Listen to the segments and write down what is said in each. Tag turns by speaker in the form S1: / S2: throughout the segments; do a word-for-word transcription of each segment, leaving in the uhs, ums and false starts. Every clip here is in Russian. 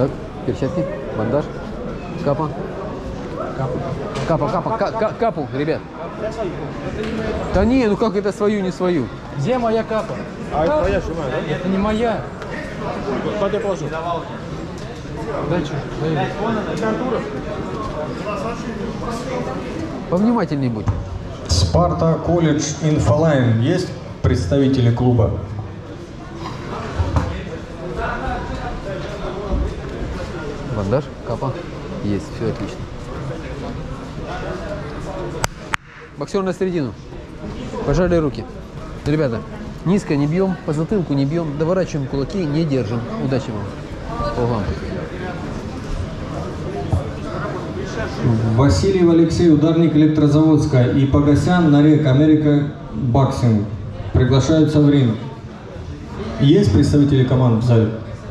S1: Так, перчатки, бандаж, капа. Капа, капа, капа, капу, ребят. Да не, ну как это свою, не свою?
S2: Где моя капа?
S3: А это твоя шума, да?
S2: Это не моя.
S3: Куда я положу?
S2: Дай что? Дай.
S1: Повнимательней будь.
S4: Спарта колледж Инфолайн. Есть представители клуба?
S1: Бандаж, капа. Есть, все отлично. Боксер на середину. Пожали руки. Ребята, низко не бьем, по затылку не бьем, доворачиваем кулаки, не держим. Удачи вам. По углам.
S4: Васильев Алексей, ударник Электрозаводска, и Погосян Нарек, Америка Боксинг. Приглашаются в ринг. Есть представители команд в зале?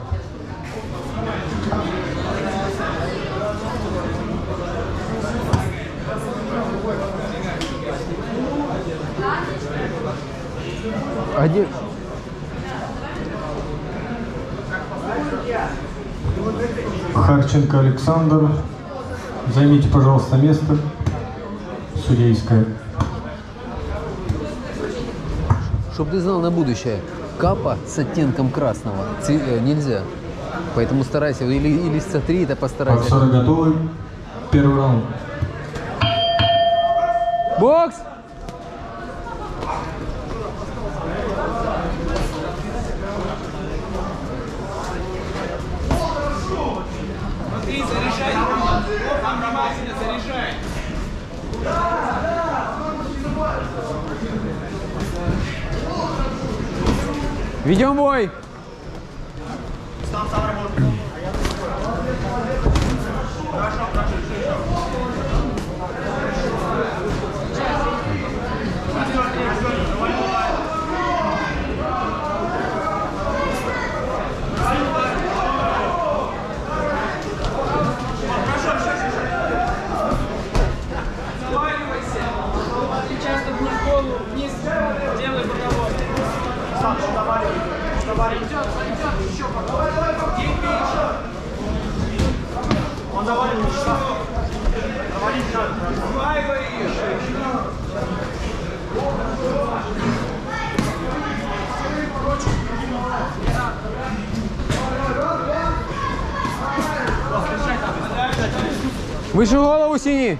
S1: Один.
S4: Харченко Александр. Займите, пожалуйста, место судейское.
S1: Чтобы ты знал на будущее, капа с оттенком красного нельзя. Поэтому старайся, или, или сотри это постарайся.
S4: Боксеры готовы? Первый раунд.
S1: Бокс!
S5: Смотри, заряжай. Там внимательно заряжай.
S1: Ведем бой!
S5: Он завалил еще. Завалить надо.
S1: Выше голову синий!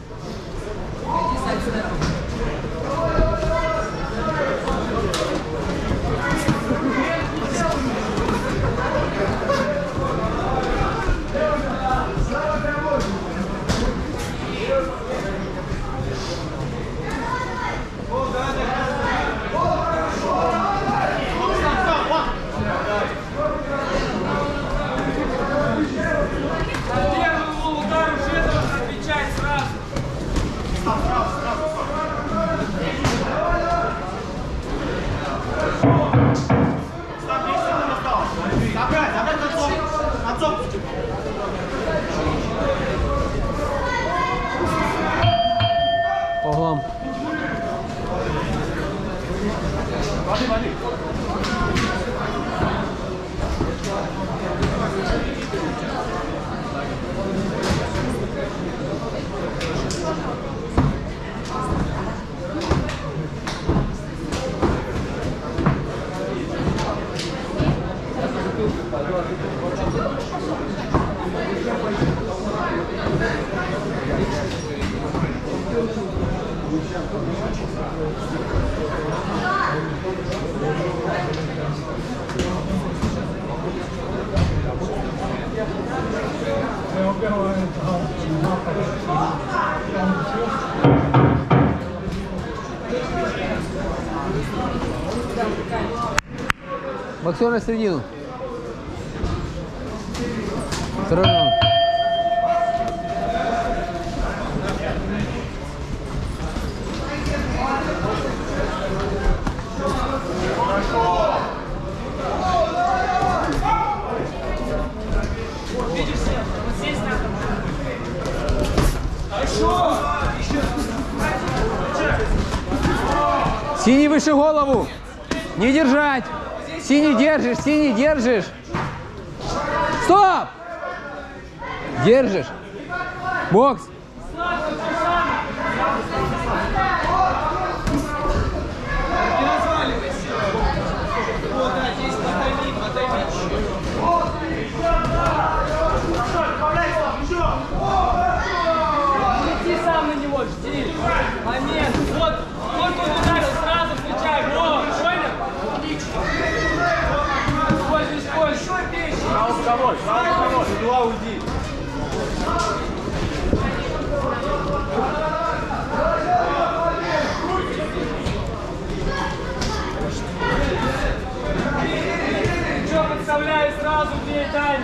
S1: По углам.
S5: Воды, воды.
S1: Боксер на середину. Второй раунд. Синий выше голову. Не держать. Синий держишь, синий держишь. Стоп! Держишь. Бокс.
S5: Не разваливайся. Вот, да, здесь подойми, подойми чуть-чуть. Лети сам на него, жди. Момент. Вот, вот он ударил, сразу включай. Вот, понял? Используй, используй. Еще бей.
S3: Сразу кого? Сразу кого? Два уйди.
S5: Что, подставляй, сразу бей, Дани.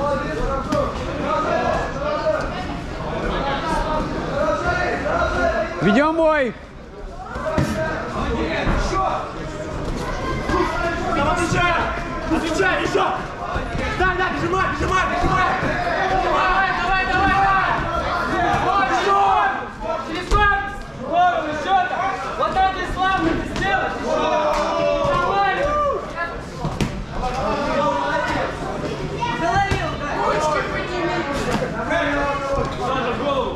S1: Ведем бой.
S5: Там отвечай! Отвечай, еще! Дай, дай, прижимай, прижимай, прижимай! Давай, давай, давай, давай! Вот, еще! Через корпус! Голову, еще там! Вот это и славно ты сделаешь! Давай! Головил, да! Ручки подними! Саша, в голову!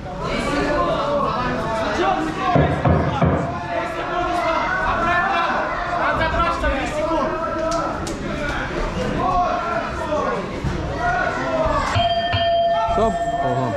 S5: Зачем закрывайся? десять секунд осталось! Обратно! Надо забрать, что десять секунд!
S1: Стоп. Ого.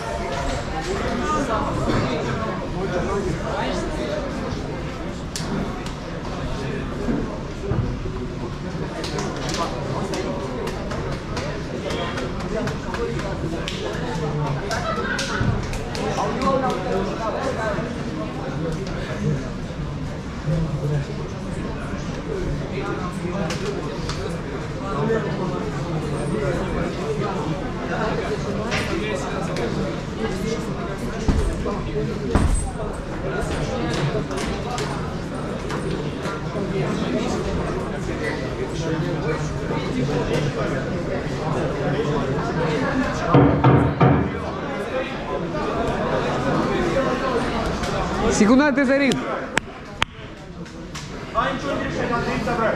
S1: Секунда, ты зарит.
S5: А ничего не решай, надо их собрать.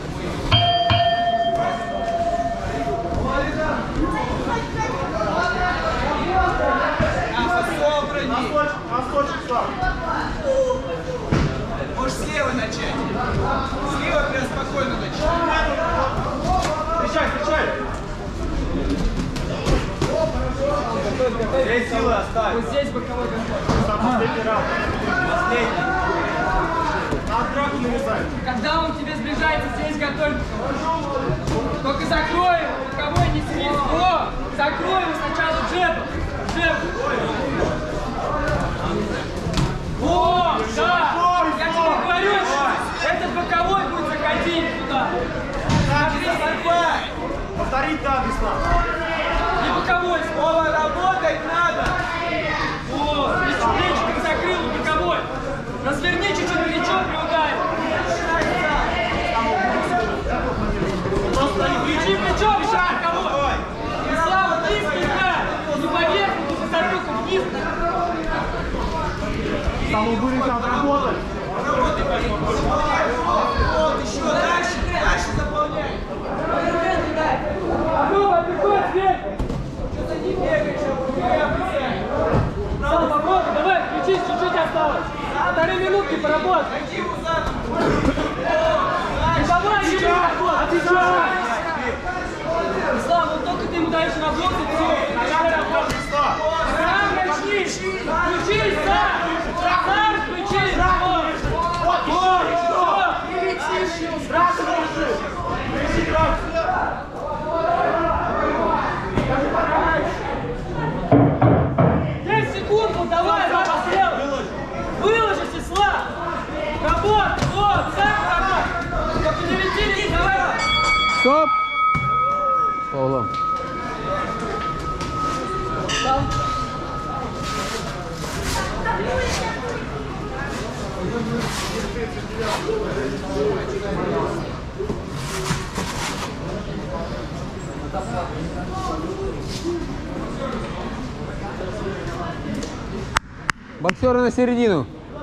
S5: Носочек, Слав. Можешь слева начать. Слева прям спокойно начать. Встречай, встречай. Здесь силы оставь. Вот здесь боковой контроль. Последний раунд. Последний. Надо драку навязать. Когда он тебе сближается, здесь готовь. Только закрой его, боковой не снизь. О, закрой его сначала джебом. Джебом. О, да! Я тебе говорю, этот боковой будет заходить туда. Смотри, давай! Повторить надо, Ислам. Не боковой, снова работать надо. О, плечик закрыл, боковой. Разверни чуть-чуть плечо при ударе. Включи плечо, решай боковой. Ислам, низкий удар. Не поверх, не высоту, вниз. Там будет надо работать. Работай, вот, еще дальше, дальше заполняй. Ну, подбегай, Свет. Что ты не бегаешь, а Сам попробуй, давай, включись, чуть-чуть осталось. Полторы минутки поработай. Давай, еще отвечай. Ислам, вот только ты ему даешь на блок, и все. Сам начни. Включись, сам. Сам включись. Вот, вот, вот. И летишь. Сразу держи. десять секунд, ну давай, давай, пострел. Выложись, Ислам. Работай, вот, сам работай. Только не лети, лети, давай.
S1: Стоп. По углам. Боксеры на середину.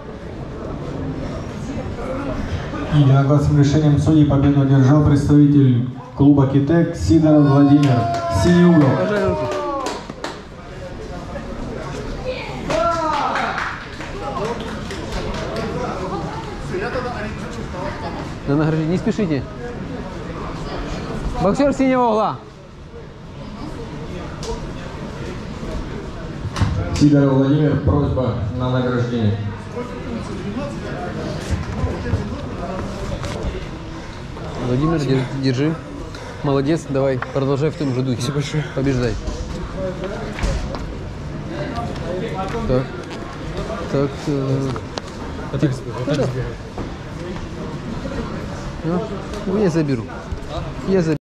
S4: И единогласным решением судей победу одержал представитель клуба «Китек» Сидоров Владимир. Синий угол.
S1: Пожали руки. На награждение. Не спешите. Боксер синего угла.
S4: Сидоров Владимир, просьба на награждение.
S1: Владимир, держи, держи. Молодец, давай, продолжай в том же духе. Спасибо большое. Побеждай. Так. Так. Э... Ты... Ну, я заберу. Я заберу.